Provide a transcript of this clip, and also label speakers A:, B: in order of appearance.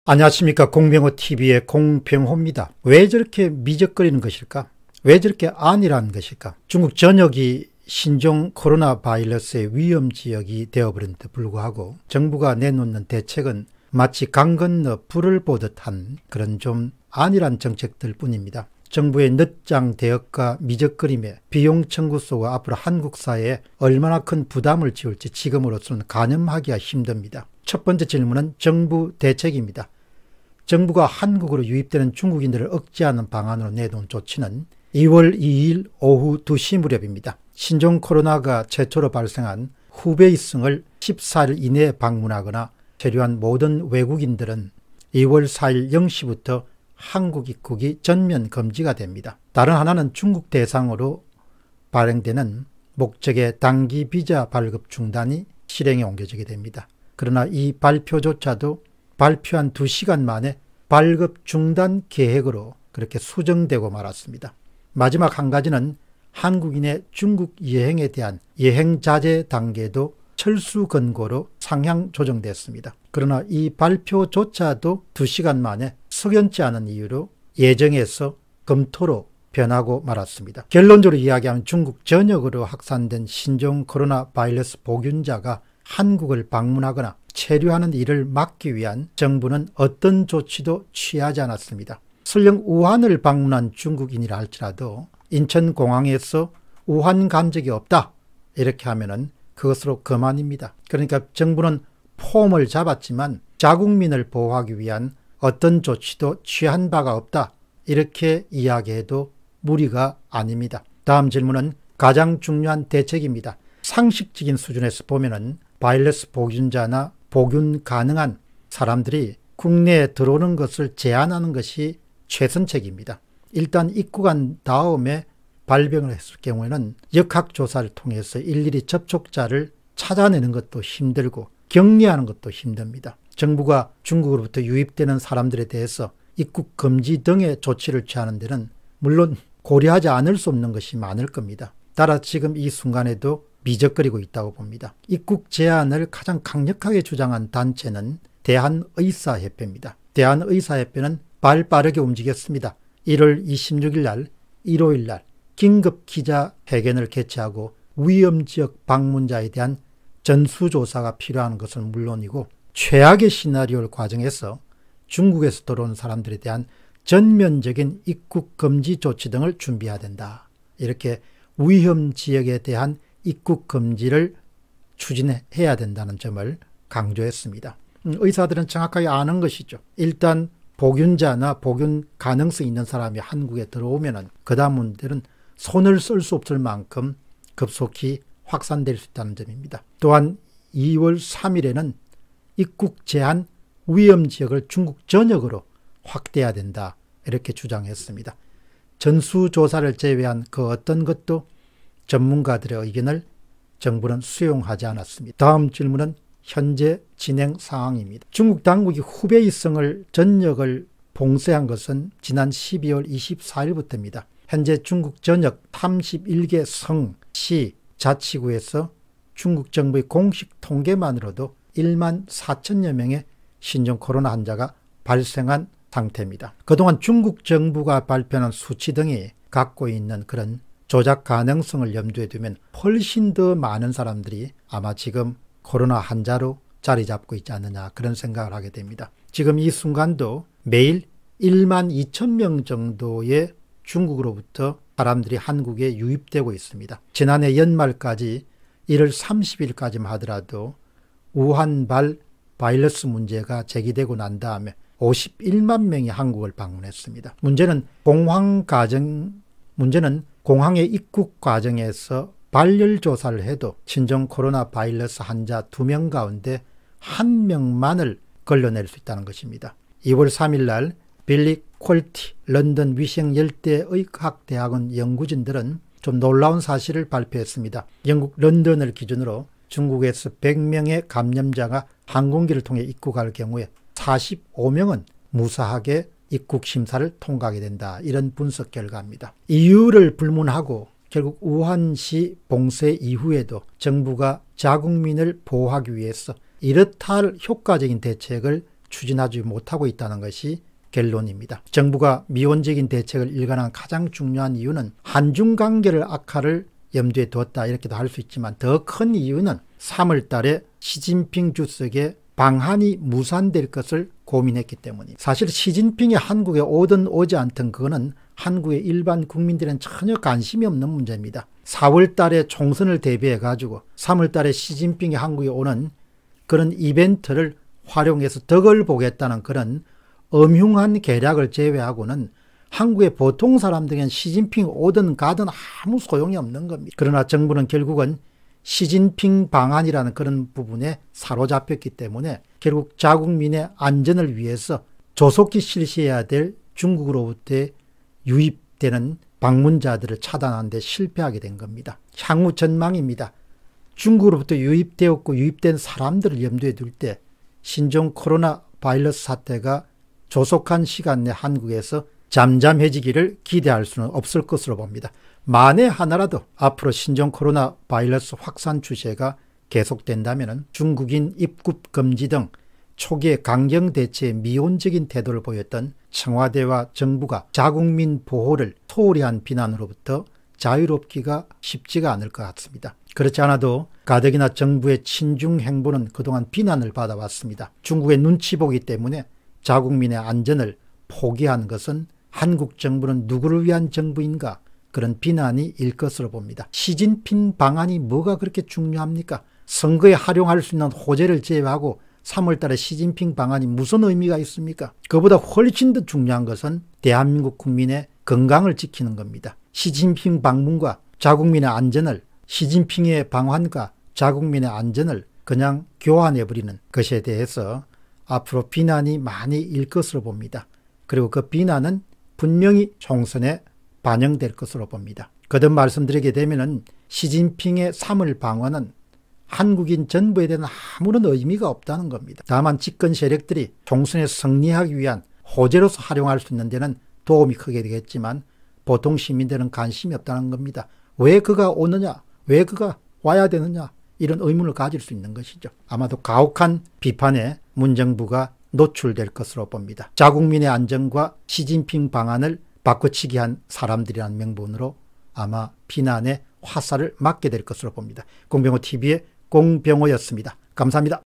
A: 안녕하십니까. 공병호TV의 공병호입니다. 왜 저렇게 미적거리는 것일까? 왜 저렇게 안일한 것일까? 중국 전역이 신종 코로나 바이러스의 위험지역이 되어버렸는데 불구하고 정부가 내놓는 대책은 마치 강 건너 불을 보듯한 그런 좀 안일한 정책들 뿐입니다. 정부의 늦장 대역과 미적거림에 비용 청구 속아 앞으로 한국 사회에 얼마나 큰 부담을 지울지 지금으로서는 가늠하기가 힘듭니다. 첫 번째 질문은 정부 대책입니다. 정부가 한국으로 유입되는 중국인들을 억제하는 방안으로 내놓은 조치는 2월 2일 오후 2시 무렵입니다. 신종 코로나가 최초로 발생한 후베이성을 14일 이내에 방문하거나 체류한 모든 외국인들은 2월 4일 0시부터 한국 입국이 전면 금지가 됩니다. 다른 하나는 중국 대상으로 발행되는 목적의 단기 비자 발급 중단이 실행에 옮겨지게 됩니다. 그러나 이 발표조차도 발표한 2시간 만에 발급 중단 계획으로 그렇게 수정되고 말았습니다. 마지막 한 가지는 한국인의 중국 여행에 대한 여행 자제 단계도 철수 권고로 상향 조정됐습니다. 그러나 이 발표조차도 2시간 만에 석연치 않은 이유로 예정에서 검토로 변하고 말았습니다. 결론적으로 이야기하면 중국 전역으로 확산된 신종 코로나 바이러스 보균자가 한국을 방문하거나 체류하는 일을 막기 위한 정부는 어떤 조치도 취하지 않았습니다. 설령 우한을 방문한 중국인이라 할지라도 인천공항에서 우한 간 적이 없다 이렇게 하면은 그것으로 그만입니다. 그러니까 정부는 폼을 잡았지만 자국민을 보호하기 위한 어떤 조치도 취한 바가 없다 이렇게 이야기해도 무리가 아닙니다. 다음 질문은 가장 중요한 대책입니다. 상식적인 수준에서 보면은 바이러스 보균자나 보균 가능한 사람들이 국내에 들어오는 것을 제한하는 것이 최선책입니다. 일단 입국한 다음에 발병을 했을 경우에는 역학조사를 통해서 일일이 접촉자를 찾아내는 것도 힘들고 격리하는 것도 힘듭니다. 정부가 중국으로부터 유입되는 사람들에 대해서 입국 금지 등의 조치를 취하는 데는 물론 고려하지 않을 수 없는 것이 많을 겁니다. 따라 지금 이 순간에도 미적거리고 있다고 봅니다. 입국 제한을 가장 강력하게 주장한 단체는 대한의사협회입니다. 대한의사협회는 발 빠르게 움직였습니다. 1월 26일 날, 일요일 날 긴급 기자회견을 개최하고 위험지역 방문자에 대한 전수조사가 필요한 것은 물론이고 최악의 시나리오를 과정해서 중국에서 들어온 사람들에 대한 전면적인 입국 금지 조치 등을 준비해야 된다. 이렇게 위험지역에 대한 입국 금지를 추진해야 된다는 점을 강조했습니다. 의사들은 정확하게 아는 것이죠. 일단 보균자나 보균 가능성이 있는 사람이 한국에 들어오면 그 다음 문제는 손을 쓸 수 없을 만큼 급속히 확산될 수 있다는 점입니다. 또한 2월 3일에는 입국 제한 위험지역을 중국 전역으로 확대해야 된다 이렇게 주장했습니다. 전수조사를 제외한 그 어떤 것도 전문가들의 의견을 정부는 수용하지 않았습니다. 다음 질문은 현재 진행 상황입니다. 중국 당국이 후베이성을 전역을 봉쇄한 것은 지난 12월 24일부터입니다. 현재 중국 전역 31개 성, 시, 자치구에서 중국 정부의 공식 통계만으로도 1만 4천여 명의 신종 코로나 환자가 발생한 상태입니다. 그동안 중국 정부가 발표한 수치 등이 갖고 있는 그런 조작 가능성을 염두에 두면 훨씬 더 많은 사람들이 아마 지금 코로나 환자로 자리 잡고 있지 않느냐 그런 생각을 하게 됩니다. 지금 이 순간도 매일 1만 2천 명 정도의 중국으로부터 사람들이 한국에 유입되고 있습니다. 지난해 연말까지 1월 30일까지만 하더라도 우한발 바이러스 문제가 제기되고 난 다음에 51만 명이 한국을 방문했습니다. 문제는 공항의 입국 과정에서 발열 조사를 해도 신종 코로나 바이러스 환자 2명 가운데 1명만을 걸러낼 수 있다는 것입니다. 2월 3일 날 빌리 콜티 런던 위생열대의학대학원 연구진들은 좀 놀라운 사실을 발표했습니다. 영국 런던을 기준으로 중국에서 100명의 감염자가 항공기를 통해 입국할 경우에 45명은 무사하게 입국 심사를 통과하게 된다. 이런 분석 결과입니다. 이유를 불문하고 결국 우한시 봉쇄 이후에도 정부가 자국민을 보호하기 위해서 이렇다 할 효과적인 대책을 추진하지 못하고 있다는 것이 결론입니다. 정부가 미온적인 대책을 일관한 가장 중요한 이유는 한중 관계를 악화를 염두에 두었다 이렇게도 할 수 있지만 더 큰 이유는 3월 달에 시진핑 주석의 방한이 무산될 것을 고민했기 때문입니다. 사실 시진핑이 한국에 오든 오지 않든 그거는 한국의 일반 국민들은 전혀 관심이 없는 문제입니다. 4월 달에 총선을 대비해 가지고 3월 달에 시진핑이 한국에 오는 그런 이벤트를 활용해서 덕을 보겠다는 그런 엄흉한 계략을 제외하고는 한국의 보통 사람들에겐 시진핑 오든 가든 아무 소용이 없는 겁니다. 그러나 정부는 결국은 시진핑 방안이라는 그런 부분에 사로잡혔기 때문에 결국 자국민의 안전을 위해서 조속히 실시해야 될 중국으로부터 유입되는 방문자들을 차단하는 데 실패하게 된 겁니다. 향후 전망입니다. 중국으로부터 유입되었고 유입된 사람들을 염두에 둘 때 신종 코로나 바이러스 사태가 조속한 시간 내 한국에서 잠잠해지기를 기대할 수는 없을 것으로 봅니다. 만에 하나라도 앞으로 신종 코로나 바이러스 확산 추세가 계속된다면 중국인 입국 금지 등 초기의 강경 대처에 미온적인 태도를 보였던 청와대와 정부가 자국민 보호를 소홀히 한 비난으로부터 자유롭기가 쉽지가 않을 것 같습니다. 그렇지 않아도 가덕이나 정부의 친중 행보는 그동안 비난을 받아왔습니다. 중국의 눈치 보기 때문에 자국민의 안전을 포기한 것은 한국 정부는 누구를 위한 정부인가 그런 비난이 일 것으로 봅니다. 시진핑 방안이 뭐가 그렇게 중요합니까? 선거에 활용할 수 있는 호재를 제외하고 3월 달에 시진핑 방안이 무슨 의미가 있습니까? 그보다 훨씬 더 중요한 것은 대한민국 국민의 건강을 지키는 겁니다. 시진핑 방문과 자국민의 안전을 시진핑의 방한과 자국민의 안전을 그냥 교환해버리는 것에 대해서 앞으로 비난이 많이 일 것으로 봅니다. 그리고 그 비난은 분명히 총선에 반영될 것으로 봅니다. 거듭 말씀드리게 되면은 시진핑의 3월 방언은 한국인 전부에 대한 아무런 의미가 없다는 겁니다. 다만 집권 세력들이 총선에 승리하기 위한 호재로서 활용할 수 있는 데는 도움이 크게 되겠지만 보통 시민들은 관심이 없다는 겁니다. 왜 그가 오느냐? 왜 그가 와야 되느냐? 이런 의문을 가질 수 있는 것이죠. 아마도 가혹한 비판에 문정부가 노출될 것으로 봅니다. 자국민의 안전과 시진핑 방안을 바꿔치기 한 사람들이라는 명분으로 아마 비난의 화살을 맞게 될 것으로 봅니다. 공병호TV의 공병호였습니다. 감사합니다.